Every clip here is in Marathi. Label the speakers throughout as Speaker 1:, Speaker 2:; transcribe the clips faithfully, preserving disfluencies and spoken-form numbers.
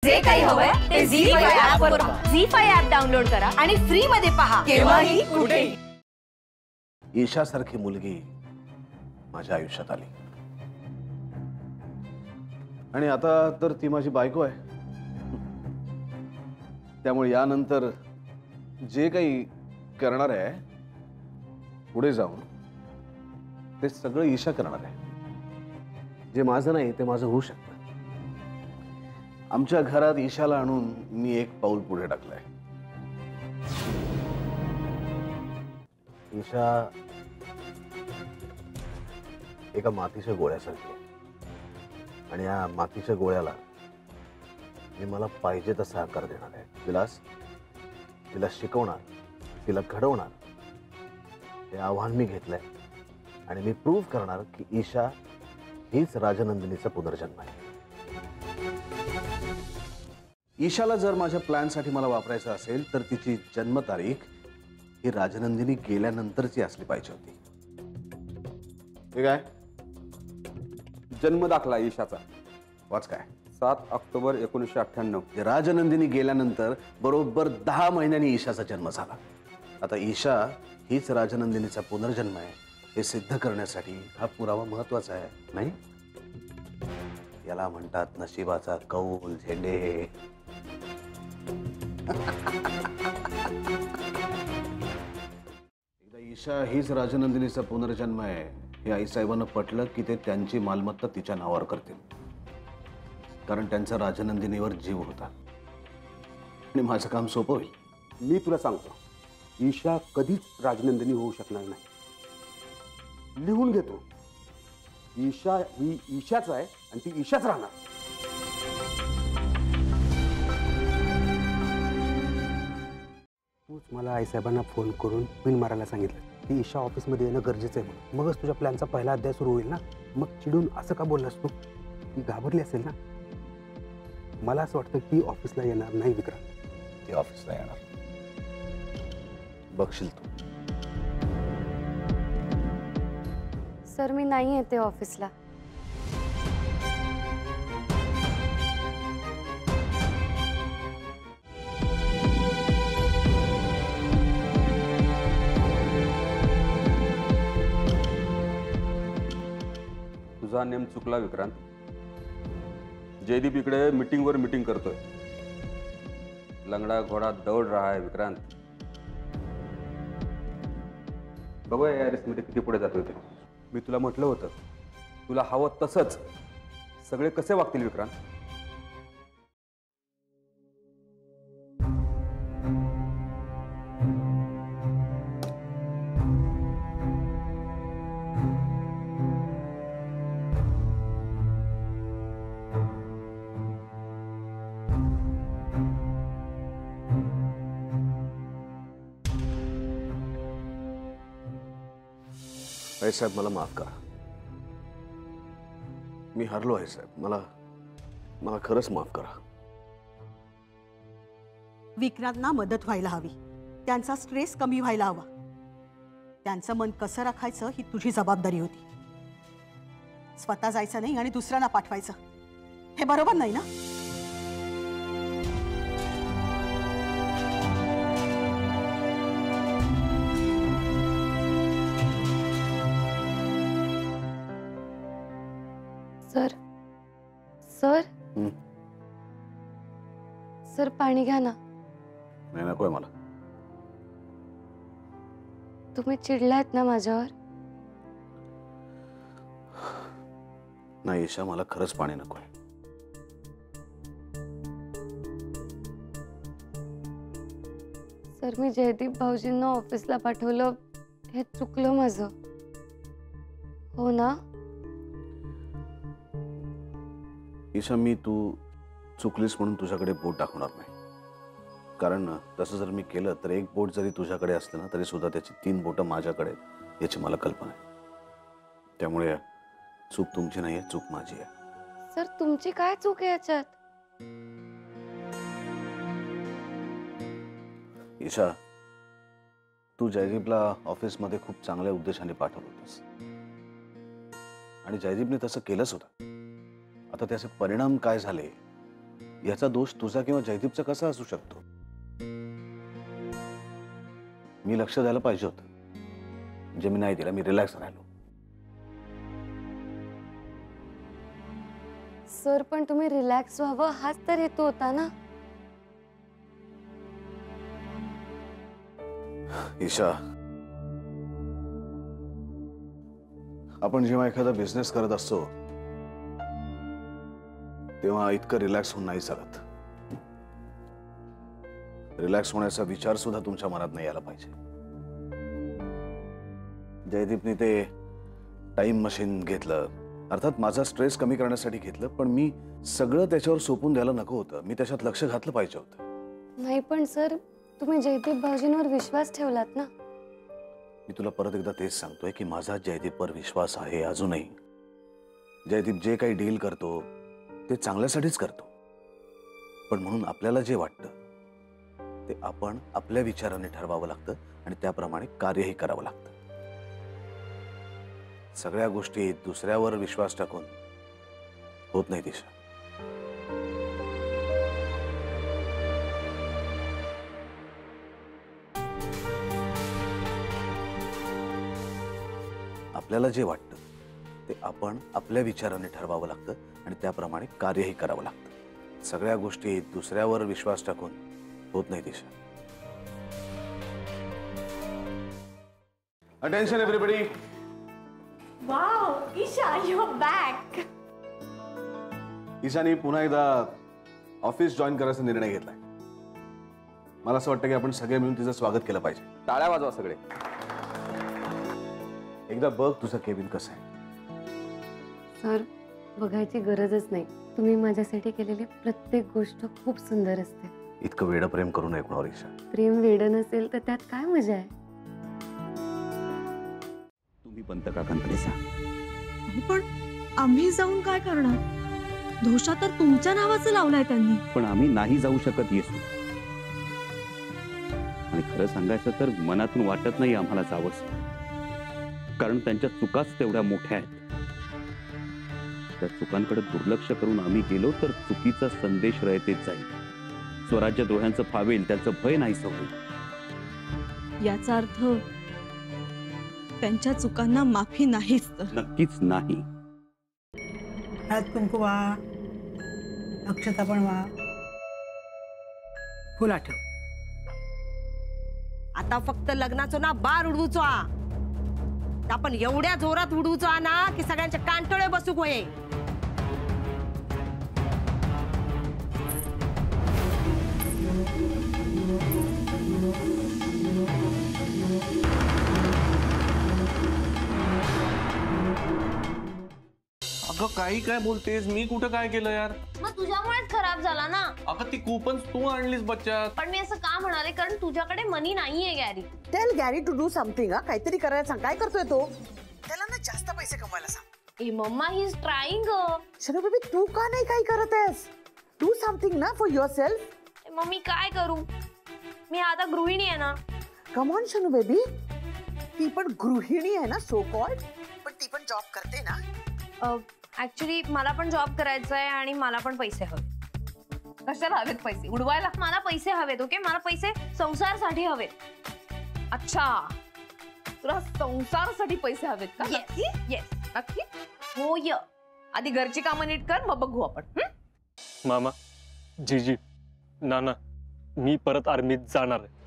Speaker 1: जे काही हवंय ते झी फाईव्ह ऍप वर पहा. झी फाईव्ह ऍप डाउनलोड करा आणि फ्री मध्ये पहा केव्हाही कुठेही.
Speaker 2: ईशा सारखी मुलगी माझ्या आयुष्यात आली आणि आता तर ती माझी बायको आहे. त्यामुळे यानंतर जे काही करणार आहे पुढे जाऊन ते सगळं ईशा करणार आहे. जे माझं नाही ते माझं होऊ शकतं. आमच्या घरात ईशाला आणून मी एक पाऊल पुढे टाकलंय. ईशा एका मातीच्या गोळ्यासारखी आहे आणि या मातीच्या गोळ्याला मी मला पाहिजे तसा आकार देणार आहे. विलास, तिला शिकवणार, तिला घडवणार, हे आव्हान मी घेतलंय आणि मी प्रूव्ह करणार की ईशा हीच राजनंदिनीचा पुनर्जन्म आहे. ईशाला जर माझ्या प्लॅनसाठी मला वापरायचं असेल तर तिची जन्मतारीख ही राजनंदिनी गेल्यानंतरची असली पाहिजे होती. ठीक आहे.
Speaker 3: जन्म दाखला ईशाचा
Speaker 2: वाच काय
Speaker 3: सात ऑक्टोबर एकोणीसशे अठ्ठ्याण्णव.
Speaker 2: राजनंदिनी गेल्यानंतर बरोबर दहा महिन्यांनी ईशाचा जन्म झाला. आता ईशा हीच राजनंदिनीचा पुनर्जन्म आहे हे सिद्ध करण्यासाठी हा पुरावा महत्वाचा आहे, नाही? याला म्हणतात नशिबाचा कौल झेंडे. एकदा ईशा हीच राजनंदिनीचा पुनर्जन्म आहे हे आईसाहेबांना पटलं की ते त्यांची मालमत्ता तिच्या नावावर करतील, कारण त्यांचा राजनंदिनीवर जीव होता आणि माझं काम सोपं होईल.
Speaker 3: मी तुला सांगतो, ईशा कधीच राजनंदिनी होऊ शकणार नाही. लिहून घेतो, ईशा ही ईशाच आहे आणि ती ईशाच राहणार. तूच मला आईसाहेबांना फोन करून पिन मारायला सांगितलं की ईशा ऑफिसमध्ये येणं गरजेचं आहे म्हणून. मगच तुझ्या प्लॅनचा पहिला अध्याय सुरू होईल ना. मग चिडून असं का बोललास तू? ती घाबरली असेल ना. मला असं वाटतं की ऑफिसला येणार नाही विक्रांत.
Speaker 2: ती ऑफिसला येणार, बघशील तू.
Speaker 4: सर मी नाही येते ऑफिसला.
Speaker 3: तुझा नेम चुकला विक्रांत. जयदीप इकडे मीटिंगवर मीटिंग करतोय. लंगडा घोडा दौड रहा है विक्रांत. बघूया या रेसमध्ये किती पुढे जातोय ते. मी तुला म्हटलं होतं, तुला हवं तसंच सगळे कसे वागतील विक्रांत.
Speaker 2: आई साहेब मला माफ करा. मी हरलो आहे साहेब. मला मला खरंच माफ करा.
Speaker 5: विक्रांतना मदत व्हायला हवी, त्यांचा स्ट्रेस कमी व्हायला हवा. त्यांचं मन कसं राखायचं ही तुझी जबाबदारी होती. स्वतः जायचं नाही आणि दुसऱ्यांना पाठवायचं, हे बरोबर नाही ना.
Speaker 4: सर सर सर पाणी घ्या ना.
Speaker 2: नाही नकोय मला.
Speaker 4: तुम्ही चिडलात ना माझ्यावर.
Speaker 2: नाही ईशा, मला खरंच पाणी नकोय.
Speaker 4: सर मी जयदीप भाऊजींना ऑफिसला पाठवलं हे चुकलं माझं, हो ना.
Speaker 2: ईशा, मी तू चुकलीस म्हणून तुझ्याकडे बोट दाखवणार नाही. कारण तसं जर मी केलं तर एक बोट जरी तुझ्याकडे असलं ना तरी सुद्धा त्याची तीन बोटं माझ्याकडे याची मला कल्पना आहे. त्यामुळे चूक तुमची नाहीये, चूक माझी आहे.
Speaker 4: सर तुमची काय चूक आहे याच्यात?
Speaker 2: ईशा, तू जयदीपला ऑफिसमध्ये खूप चांगल्या उद्देशाने पाठवलं होतंस आणि जयदीपने तसं केलंच होतं. आता त्याचे परिणाम काय झाले याचा दोष तुझा किंवा जयदीपचा कसा असू शकतो? मी लक्ष द्यायला पाहिजे होतं, म्हणजे मी नाही दिला. मी रिलॅक्स राहिलो.
Speaker 4: सर पण तुम्ही रिलॅक्स व्हावं हाच तर हेतू होता ना.
Speaker 2: ईशा, आपण जेव्हा एखादा बिझनेस करत असतो तेव्हा इतकं रिलॅक्स होऊन नाही चालत. रिलॅक्स होण्याचा विचार सुद्धा तुमच्या मनात नाही यायला पाहिजे. जयदीपने ते टाइम मशीन घेतलं, अर्थात माझा स्ट्रेस कमी करण्यासाठी घेतलं, पण मी सगळं त्याच्यावर सोपून द्यायला नको होतं. मी त्याच्यात लक्ष घातलं पाहिजे होतं.
Speaker 4: नाही पण सर तुम्ही जयदीप भाऊजींवर विश्वास ठेवलात ना.
Speaker 2: मी तुला परत एकदा तेच सांगतोय की माझा जयदीपवर विश्वास आहे अजूनही. जयदीप जे काही डील करतो ते चांगल्यासाठीच करतो, पण म्हणून आपल्याला जे वाटतं ते आपण आपल्या विचाराने ठरवावं लागतं आणि त्याप्रमाणे कार्यही करावं लागतं. सगळ्या गोष्टी दुसऱ्यावर विश्वास टाकून होत नाही दिशा. आपल्याला जे वाटतं ते आपण आपल्या विचाराने ठरवावं लागतं आणि त्याप्रमाणे कार्यही करावं लागतं. सगळ्या गोष्टी दुसऱ्यावर विश्वास टाकून होत नाही Disha. Attention everybody.
Speaker 1: Wow, Isha, you are back.
Speaker 2: ईशाने पुन्हा एकदा ऑफिस जॉईन करायचा निर्णय घेतलाय. मला असं वाटतं की आपण सगळे मिळून तिचं स्वागत केलं पाहिजे. टाळ्या वाजवा सगळे. एकदा बघ तुझं केबिन कसं आहे.
Speaker 4: सर बघायची गरजच नाही. तुम्ही माझ्यासाठी केलेली प्रत्येक गोष्ट खूप सुंदर असते.
Speaker 2: इतकं वेडं प्रेम करू नये कोणावर ईशा.
Speaker 4: प्रेम वेडं नसेल तर त्यात काय मजा आहे.
Speaker 3: तुम्ही पंत काकांकडे जा.
Speaker 6: पण आम्ही जाऊन काय करणार? दोषा तर तुमच्या नावाचं लावलाय त्यांनी.
Speaker 7: पण आम्ही नाही जाऊ शकत येसू. आणि खरं सांगायचं तर मनातून वाटत नाही आम्हाला जावंच, कारण त्यांच्या चुकाच तेवढ्या मोठ्या आहेत. त्या चुकांकडे दुर्लक्ष करून आम्ही गेलो तर चुकीचा संदेश रयतेच जाईल. स्वराज्य द्रोह्यांचं फावेल त्याचं भय नाहीसं होईल.
Speaker 6: याचा अर्थ त्यांच्या चुकांना माफी नाहीच तर.
Speaker 7: नक्कीच नाही.
Speaker 8: हळद कुंकू वा, अक्षता पण वा, फुला ठेव.
Speaker 9: आता फक्त लग्नाचो ना बार उडवूचो हा. आपण एवढ्या जोरात उडवूचो हा ना की सगळ्यांचे कांटोळे बसूक होये.
Speaker 10: अगं काही काय बोलतेस? मी कुठं काय केलं यार?
Speaker 11: मग तुझ्यामुळेच खराब झाला ना.
Speaker 10: अगं ती कूपन तू आणलीस बच्चा.
Speaker 11: पण मी असं का म्हणाले, कारण तुझ्याकडे मनी नाहीये Gary.
Speaker 9: Tell Gary to do something. हा काहीतरी करायला सांग. काय करतोय तो? त्याला ना जास्त पैसे कमवायला सांग.
Speaker 11: ए mama, he is trying.
Speaker 9: Shanu baby, तू का नाही काही करत आहेस? डू समथिंग ना फॉर युअरसेल्फ.
Speaker 11: मम्मी काय करू? मी आता गृहिणी आहे ना.
Speaker 9: कम ऑन शनू बेबी, ती पण गृहिणी आहे ना, सो कॉल्ड, पण ती पण जॉब करते ना.
Speaker 11: ऍक्च्युली मला पण जॉब करायचा आहे आणि मला पण पैसे हवे.
Speaker 1: कशाला हवेत पैसे? उडवायला?
Speaker 11: मला पैसे हवेत. ओके, मला पैसे संसारासाठी हवेत.
Speaker 1: अच्छा, तुला संसारासाठी पैसे हवेत का?
Speaker 11: येस येस
Speaker 1: नक्की?
Speaker 11: हो. य
Speaker 1: आधी घरची कामं नीट कर, मग बघू आपण.
Speaker 10: मामा, जीजी, नाना, मी परत आर्मीत जाणार आहे.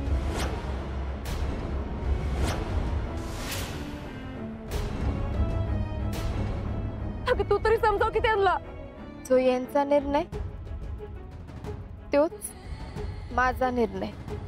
Speaker 1: तू तरी समजाव की त्यांना.
Speaker 4: जो यांचा निर्णय तोच माझा निर्णय.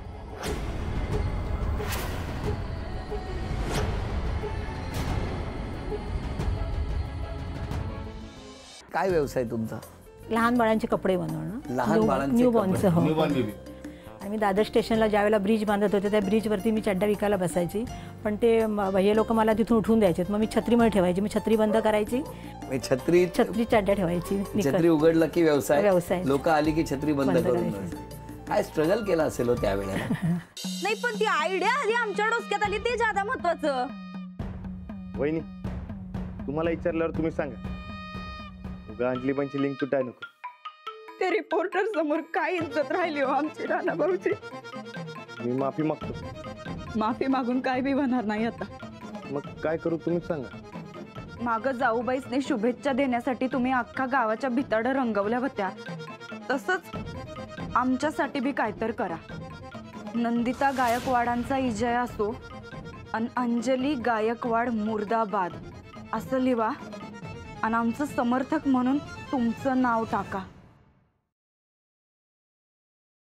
Speaker 8: काय व्यवसाय तुमचा?
Speaker 6: लहान बाळांचे कपडे बनवणं.
Speaker 8: लहान बाळांचे
Speaker 6: न्यू
Speaker 8: कपडे.
Speaker 6: बॉर्नचं. हो.
Speaker 2: Newborn baby.
Speaker 6: आणि मी दादर स्टेशनला ज्या वेळेला ब्रिज बांधत होते त्या ब्रिजवरती मी चड्डा विकायला बसायची, पण ते हे लोक मला तिथून उठून द्यायचे. मग मी छत्रीमध्ये ठेवायची. मी छत्री बंद करायची,
Speaker 8: छत्री
Speaker 6: छत्री चड्डा ठेवायची.
Speaker 8: छत्री उघडलं की व्यवसाय.
Speaker 6: व्यवसाय.
Speaker 8: लोक आली की छत्री बंद
Speaker 6: बंद
Speaker 8: करून
Speaker 6: करायची.
Speaker 8: काय स्ट्रगल केला असेल हो त्यावेळेला.
Speaker 1: नाही, पण ती आयडिया आधी आमच्या डोक्यात आली, ते ज्यादा महत्वाचं.
Speaker 12: वहिनी, तुम्हाला विचारल्यावर तुम्ही सांगा. उगा अंजली बाईंची लिंक तुटाय नको.
Speaker 13: त्या रिपोर्टर समोर काय इज्जत राहिली हो आमची राणा भाऊची.
Speaker 12: मी माफी मागतो.
Speaker 13: माफी मागून काय बी होणार नाही आता.
Speaker 12: मग काय करू तुम्हीच सांगा.
Speaker 13: माग जाऊबाईसने शुभेच्छा देण्यासाठी तुम्ही अख्खा गावाच्या भिताड रंगवल्या होत्या, तसंच आमच्यासाठी बी कायतर करा. नंदिता गायकवाडांचा विजय असो आणि अंजली गायकवाड मुर्दाबाद असं लिहा आणि आमचं समर्थक म्हणून तुमचं नाव टाका.